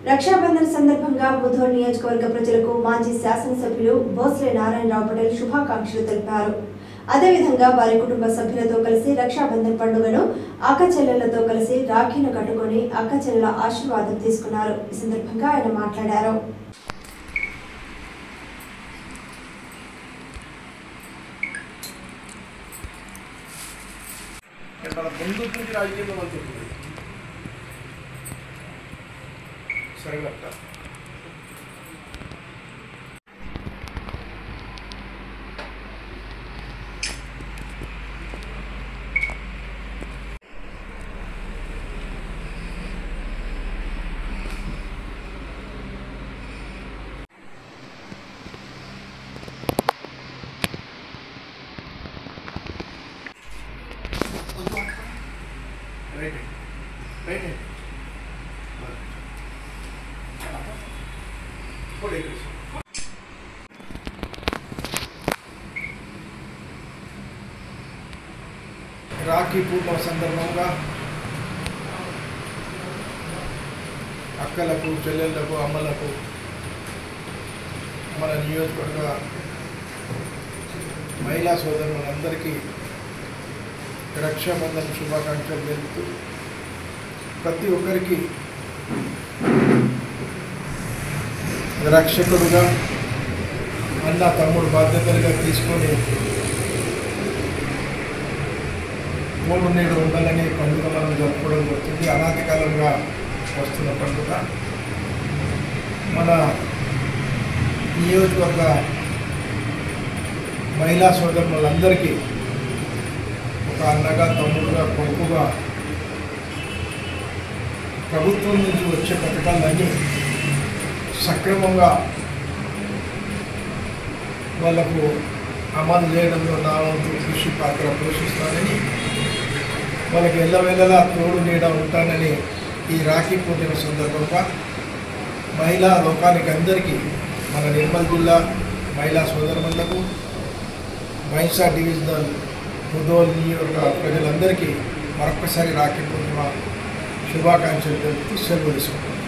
రక్షాబంధన్ సందర్భంగా ముధోల్ నియోజకవర్గ ప్రజలకు మాజీ శాసనసభ్యులు భోస్లే నారాయణరావు పటేల్ శుభాకాంక్షలు తెలిపారు. అదేవిధంగా వారి కుటుంబ సభ్యులతో కలిసి రక్షాబంధన్ పండుగను అక్కచెల్లెళ్లతో కలిసి రాఖీను కట్టుకొని అక్కచెల్లెల ఆశీర్వాదం తీసుకున్నారు. ఈ సందర్భంగా ఆయన మాట్లాడారు. రాఖీ పూర్ణిమ సందర్భంగా అక్కలకు, చెల్లెళ్లకు, అమ్మలకు మన నియోజకవర్గ మహిళా సోదరులందరికీ రక్షాబంధన్ శుభాకాంక్షలు తెలుపుతూ ప్రతి ఒక్కరికి రక్షకుడుగా అన్న తమ్ముడు బాధ్యతలుగా తీసుకొని మూడు నేడు ఉండాలని పండుగ మనం జరుపుకోవడం జరుగుతుంది. అనాది కాలంగా వస్తున్న పండుగ మన నియోజకవర్గ మహిళా సోదరులందరికీ ఒక అన్నగా, తమ్ముడుగా, కొడుకుగా ప్రభుత్వం నుంచి వచ్చే పథకాలన్నీ సక్రమంగా వాళ్ళకు అమలు చేయడంలో నా వంతు కృషి పాత్ర పోషిస్తానని, వాళ్ళకి ఎల్లవేళలా తోడు నీడ ఉంటానని ఈ రాఖీ పూర్ణిమ సందర్భంగా మహిళా లోకానికి అందరికీ, మన నిర్మల్ జిల్లా మహిళా సోదరులకు, మైసా డివిజనల్ ముధోల్ నియోజకవర్గ ప్రజలందరికీ మరొకసారి రాఖీ పూర్ణిమ శుభాకాంక్షలు తెలుపుతూ సెలవు తీసుకుంటాం.